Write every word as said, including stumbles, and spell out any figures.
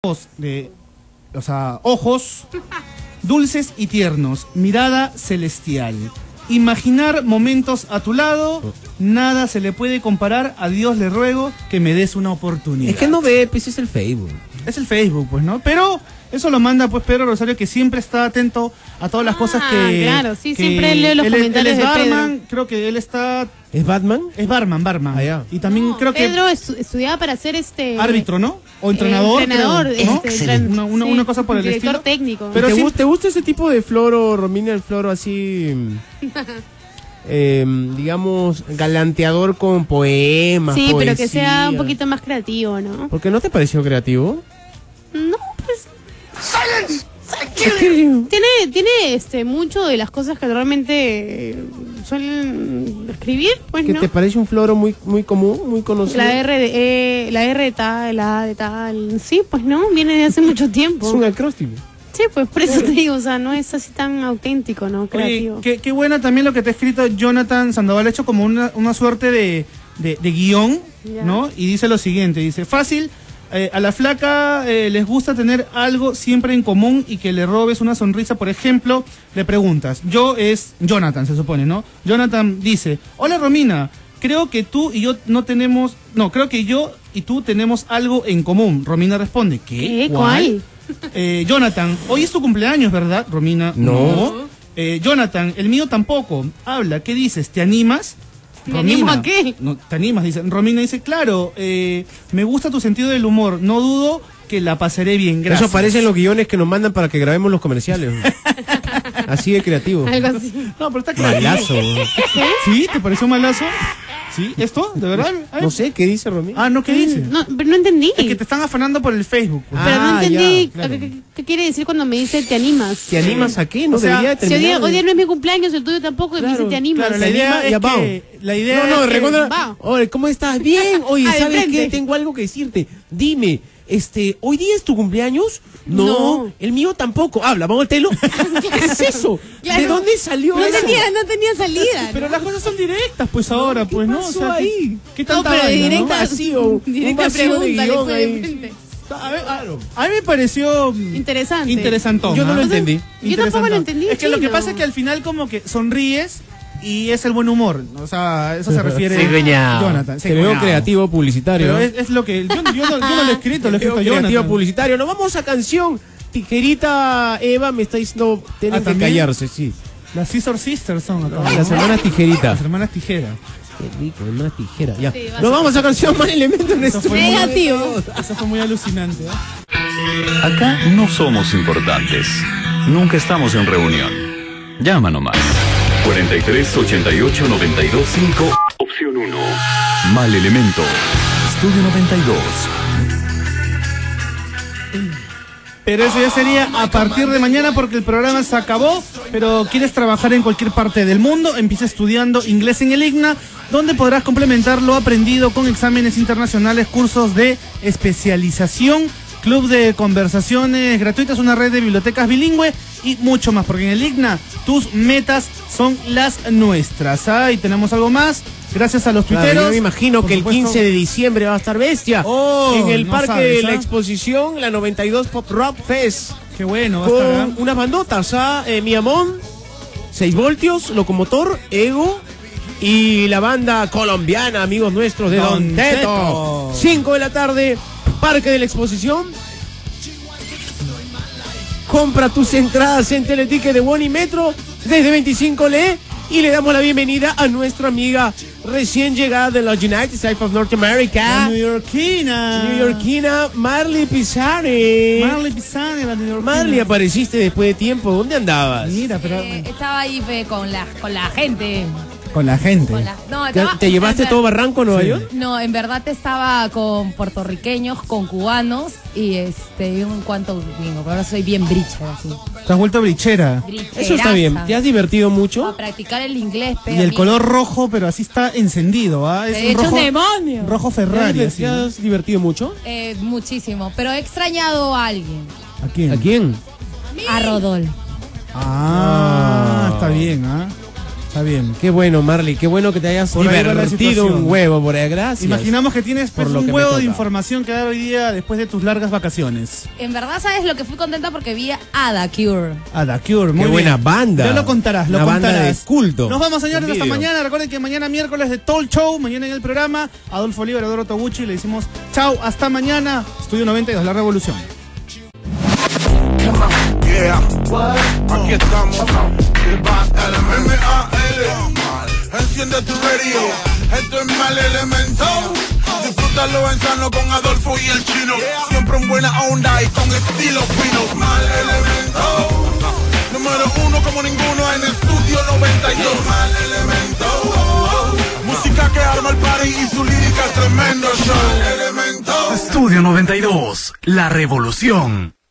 de, o sea, ojos dulces y tiernos, mirada celestial. Imaginar momentos a tu lado, nada se le puede comparar. A Dios le ruego que me des una oportunidad. Es que no ve, pues es el Facebook. Es el Facebook, pues, ¿no? Pero eso lo manda, pues, Pedro Rosario, que siempre está atento a todas las ah, cosas que... claro, sí, que siempre leo los él, comentarios él es de barman, Pedro. Creo que él está... ¿Es Batman? Es barman, barman. Ah, ya. Y también no, creo que... Pedro estu estudiaba para ser este... árbitro, ¿no? O entrenador, eh, entrenador, creo, ¿no? este, entren una, una, sí, una cosa por el director estilo. técnico. Pero Pero ¿Te, sí, gusta, ¿Te gusta ese tipo de floro, Romina, el floro así... eh, digamos, galanteador con poemas, Sí, poesía? pero que sea un poquito más creativo, ¿no? ¿Por qué no te pareció creativo? No, pues... ¡Silence! Tiene, tiene este mucho de las cosas que realmente eh, suelen escribir, pues, ¿Que ¿no? te parece un floro muy muy común, muy conocido? La R de, eh, la R de tal, la A de tal, sí, pues no, viene de hace mucho tiempo. Es un acróstico. Sí, pues por eso te digo, o sea, no es así tan auténtico, ¿no? Creativo. Oye, qué, qué buena también lo que te ha escrito Jonathan Sandoval, hecho como una, una suerte de, de, de guión, Ya. ¿no? Y dice lo siguiente, dice, fácil, eh, a la flaca eh, les gusta tener algo siempre en común y que le robes una sonrisa, por ejemplo, le preguntas, yo es Jonathan, se supone, ¿no? Jonathan dice, hola Romina, creo que tú y yo no tenemos, no, creo que yo y tú tenemos algo en común. Romina responde, ¿qué? ¿Qué? ¿Cuál? Eh, Jonathan, hoy es tu cumpleaños, ¿verdad? Romina, No. Eh, Jonathan, el mío tampoco. Habla, ¿qué dices? ¿Te animas? ¿Me animo a qué? No, te animas, dice. Romina dice, claro, eh, me gusta tu sentido del humor. No dudo que la pasaré bien. Gracias. Eso aparece en los guiones que nos mandan para que grabemos los comerciales. Así de creativo. Algo así. No, pero está claro. Malazo. ¿Sí? ¿Te pareció malazo? ¿Sí? ¿Esto? ¿De verdad? No sé, ¿qué dice Romina? Ah, ¿no? ¿Qué dice? No, pero no entendí. Es que te están afanando por el Facebook. Pues. Pero no Ah, entendí ya, claro. ¿qué, qué, qué quiere decir cuando me dice te animas. ¿Te animas a qué? No O sea, debería Si hoy día, terminar. hoy día no es mi cumpleaños, el tuyo tampoco, y me dice te animas. Claro, la ¿Se idea anima? es Ya, vamos. que... La idea No, no, es que- recuerda. va. Oye, ¿cómo estás? Bien. Oye, Ah, de ¿sabes frente. qué? Tengo algo que decirte. Dime, este, ¿hoy día es tu cumpleaños? No, No. el mío tampoco. Habla, vamos al telo. ¿Qué es eso? Ya ¿De no- dónde salió No eso? tenía, no tenía salida. Pero ¿no? las cosas son directas, pues ahora, ¿qué pues, ¿no? pasó ¿qué- ahí? ¿Qué No, tanta pero vaina, directa, no? Un vacío, un directa vacío de pregunta le guión fue de ahí. frente. A ver, a, a mí me pareció mm, Interesante. interesantón. Yo no ¿ah? lo entendí. Yo tampoco lo Interesantón. entendí, Es que lo que chino. pasa es que al final como que sonríes y es el buen humor. O sea, eso se refiere Sí, cuñado. Jonathan. sí, Te veo cuñado. creativo publicitario. Pero es, es lo que... Yo, yo no, yo no lo he escrito, lo he Te veo escrito creativo Jonathan. publicitario. Nos vamos a canción. Tijerita Eva me está diciendo, tienen Ah, que ¿también? callarse, sí. Las Scissor Sisters son acá. Las ¿no? hermanas Tijerita. Las hermanas Tijera. Qué rico, hermanas Tijera. Ya. Sí, va a Nos ser- vamos a canción más elementos en Eso esto. fue muy- Negativo. Eso fue muy alucinante. ¿eh? Acá no somos importantes. Nunca estamos en reunión. Llama nomás. cuarenta y tres, ochenta y ocho, noventa y dos, cinco. Opción uno. Mal Elemento. Estudio noventa y dos. Pero eso ya sería a partir de mañana porque el programa se acabó. Pero quieres trabajar en cualquier parte del mundo, empieza estudiando inglés en el IGNA, donde podrás complementar lo aprendido con exámenes internacionales, cursos de especialización, club de conversaciones gratuitas, una red de bibliotecas bilingüe y mucho más. Porque en el IGNA tus metas son las nuestras. ¿Ah? Y tenemos algo más. Gracias a los Claro, tuiteros. yo me imagino Por que el supuesto. quince de diciembre va a estar bestia. Oh, en el no Parque sabes, de la ¿ah? Exposición, la noventa y dos Pop Rock Fest. Qué bueno, va a estar, ¿ah? Con unas bandotas, ¿ah? Eh, Miamón, seis voltios, Locomotor, Ego y la banda colombiana, amigos nuestros de Don, Don Teto. Teto. cinco de la tarde, Parque de la Exposición. Compra tus entradas en Teleticket de One y Metro desde veinticinco le y le damos la bienvenida a nuestra amiga recién llegada de los United States of North La America, neoyorquina. neoyorquina Marley Pisani. Marley Pisani, la neoyorquina. Marley, apareciste después de tiempo. ¿Dónde andabas? Mira, pero Eh, estaba ahí fe, con la con la gente. con la gente. Con la- no, ¿Te, estaba- te llevaste en todo ver- Barranco, Nueva Sí. York? No, en verdad estaba con puertorriqueños, con cubanos y este y un cuanto gringo. Pero ahora soy bien bricha, así. Te has vuelto brichera. Eso está bien. ¿Te has divertido A mucho? practicar el inglés, Y el color rojo, pero así está encendido, ¿ah? Es De un hecho, rojo, un demonio. rojo ¿Te has, Ferrari. diver- Así, te ¿no? has divertido mucho? Eh, muchísimo. Pero he extrañado a alguien. ¿A quién? ¿A quién? A Rodolfo. Ah, está bien, ¿ah? Está bien, qué bueno, Marley, qué bueno que te hayas Por ahí va la divertido situación. un huevo por ahí, gracias. Imaginamos que tienes pues, por lo un que me huevo de toca. información que dar hoy día después de tus largas vacaciones. En verdad, ¿sabes lo que fui contenta? Porque vi a Ada Cure. A The Cure, muy Qué buena bien. banda. Ya lo contarás, lo Una banda contarás. de culto. Nos vamos, señores, hasta Envidio. mañana. Recuerden que mañana miércoles de Talk Show, mañana en el programa, Adolfo Oliva, Eduardo Toguchi, le decimos chau, hasta mañana. Estudio noventa y dos, La Revolución. Yeah, aquí estamos. M A L. Enciende tu radio. Esto es Mal Elemento. Disfrútalo en sano con Adolfo y el Chino. Siempre en buena onda y con estilo fino. Mal Elemento. Número uno como ninguno en Estudio noventa y dos. Mal Elemento. Música que arma el party y su lírica es tremendo show. Mal Elemento. Estudio noventa y dos, La Revolución.